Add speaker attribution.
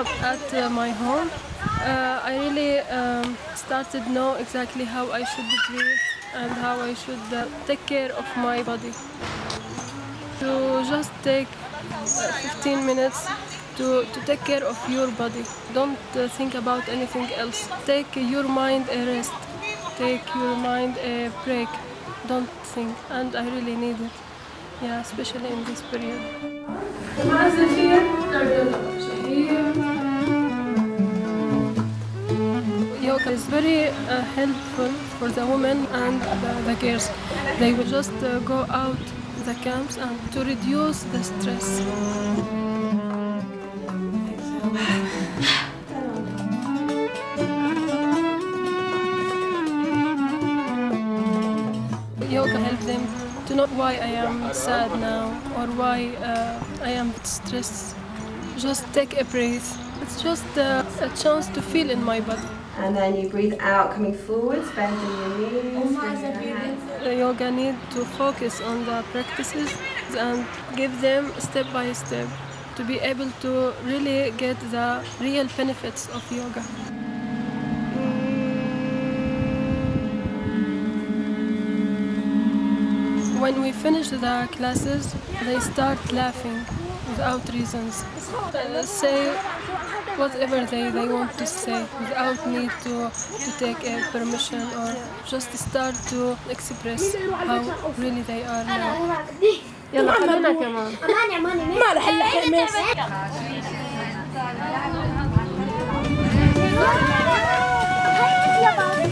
Speaker 1: at my home. I really started know exactly how I should breathe and how I should take care of my body. To just take 15 minutes to take care of your body. Don't think about anything else. Take your mind a rest. Take your mind a break. Don't think. And I really need it. Yeah, especially in this period. Yoga is very helpful for the women and the girls. They will just go out the camps and to reduce the stress. Yoga helps them to know why I am sad now or why I am stressed. Just take a breath. It's just a chance to feel in my body.
Speaker 2: And then you breathe out, coming forwards, bending your knees.
Speaker 1: The yoga need to focus on the practices and give them step by step to be able to really get the real benefits of yoga. When we finish the classes, they start laughing without reasons. Say whatever they want to say without need to take a permission or just start to express how really they are now. يلا خلينا كمان. ما رح نلحق